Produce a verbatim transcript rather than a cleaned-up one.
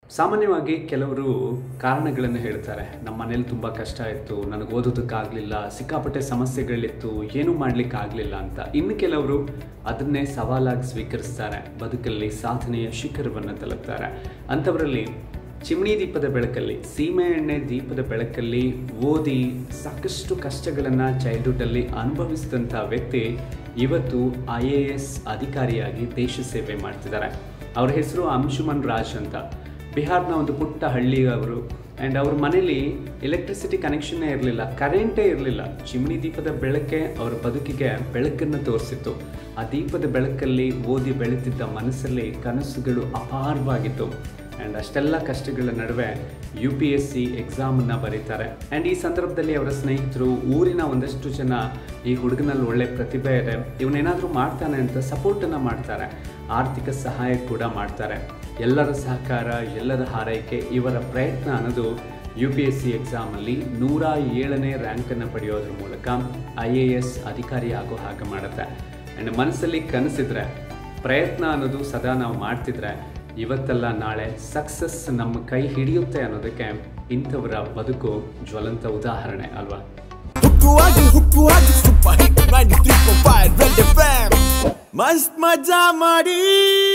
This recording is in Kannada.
ಸಾಮಾನ್ಯವಾಗಿ ಕೆಲವರು ಕಾರಣಗಳನ್ನು ಹೇಳ್ತಾರೆ. ನಮ್ಮ ಮನೇಲಿ ತುಂಬ ಕಷ್ಟ ಇತ್ತು, ನನಗೆ ಓದೋದಕ್ಕಾಗಲಿಲ್ಲ, ಸಿಕ್ಕಾಪಟ್ಟೆ ಸಮಸ್ಯೆಗಳಿತ್ತು, ಏನೂ ಮಾಡಲಿಕ್ಕಾಗಲಿಲ್ಲ ಅಂತ. ಇನ್ನು ಕೆಲವರು ಅದನ್ನೇ ಸವಾಲಾಗಿ ಸ್ವೀಕರಿಸ್ತಾರೆ, ಬದುಕಲ್ಲಿ ಸಾಧನೆಯ ಶಿಖರವನ್ನು ತಲುಪ್ತಾರೆ. ಅಂಥವರಲ್ಲಿ ಚಿಮಣಿ ದೀಪದ ಬೆಳಕಲ್ಲಿ, ಸೀಮೆ ಎಣ್ಣೆ ದೀಪದ ಬೆಳಕಲ್ಲಿ ಓದಿ ಸಾಕಷ್ಟು ಕಷ್ಟಗಳನ್ನು ಚೈಲ್ಡ್ಹುಡ್ಡಲ್ಲಿ ಅನುಭವಿಸಿದಂಥ ವ್ಯಕ್ತಿ ಇವತ್ತು ಐ ಎ ಎಸ್ ಅಧಿಕಾರಿಯಾಗಿ ದೇಶ ಸೇವೆ ಮಾಡ್ತಿದ್ದಾರೆ. ಅವ್ರ ಹೆಸರು ಅಂಶುಮನ್ ರಾಜ್ ಅಂತ. ಬಿಹಾರ್ನ ಒಂದು ಪುಟ್ಟ ಹಳ್ಳಿಯವರು. ಆ್ಯಂಡ್ ಅವ್ರ ಮನೇಲಿ ಎಲೆಕ್ಟ್ರಿಸಿಟಿ ಕನೆಕ್ಷನ್ನೇ ಇರಲಿಲ್ಲ, ಕರೆಂಟೇ ಇರಲಿಲ್ಲ. ಚಿಮಣಿ ದೀಪದ ಬೆಳಕೆ ಅವರ ಬದುಕಿಗೆ ಬೆಳಕನ್ನು ತೋರಿಸಿತ್ತು. ಆ ದೀಪದ ಬೆಳಕಲ್ಲಿ ಓದಿ ಬೆಳೀತಿದ್ದ ಮನಸ್ಸಲ್ಲಿ ಕನಸುಗಳು ಅಪಾರವಾಗಿತ್ತು. ಆ್ಯಂಡ್ ಅಷ್ಟೆಲ್ಲ ಕಷ್ಟಗಳ ನಡುವೆ ಯು ಪಿ ಎಸ್ ಸಿ ಎಕ್ಸಾಮನ್ನು ಬರೀತಾರೆ. ಆ್ಯಂಡ್ ಈ ಸಂದರ್ಭದಲ್ಲಿ ಅವರ ಸ್ನೇಹಿತರು, ಊರಿನ ಒಂದಷ್ಟು ಜನ ಈ ಹುಡುಗನಲ್ಲಿ ಒಳ್ಳೆ ಪ್ರತಿಭೆ ಇದೆ, ಇವನೇನಾದರೂ ಮಾಡ್ತಾನೆ ಅಂತ ಸಪೋರ್ಟನ್ನು ಮಾಡ್ತಾರೆ, ಆರ್ಥಿಕ ಸಹಾಯ ಕೂಡ ಮಾಡ್ತಾರೆ. ಎಲ್ಲರ ಸಹಕಾರ, ಎಲ್ಲರ ಹಾರೈಕೆ, ಇವರ ಪ್ರಯತ್ನ ಅನ್ನೋದು ಯು ಪಿ ಎಸ್ ಸಿ ಎಕ್ಸಾಮಲ್ಲಿ ನೂರ ಏಳನೇ ರ್ಯಾಂಕನ್ನು ಪಡೆಯೋದ್ರ ಮೂಲಕ ಐ ಎ ಎಸ್ ಅಧಿಕಾರಿ ಆಗೋ ಹಾಗೆ ಮಾಡುತ್ತೆ. ಆ್ಯಂಡ್ ಮನಸ್ಸಲ್ಲಿ ಕನಸಿದ್ರೆ, ಪ್ರಯತ್ನ ಅನ್ನೋದು ಸದಾ ನಾವು ಮಾಡ್ತಿದ್ರೆ ಇವತ್ತಲ್ಲ ನಾಳೆ ಸಕ್ಸಸ್ ನಮ್ಮ ಕೈ ಹಿಡಿಯುತ್ತೆ ಅನ್ನೋದಕ್ಕೆ ಇಂಥವರ ಬದುಕು ಜ್ವಲಂತ ಉದಾಹರಣೆ ಅಲ್ವಾ? ಮಸ್ತ್ ಮಜಾ ಮಾಡಿ.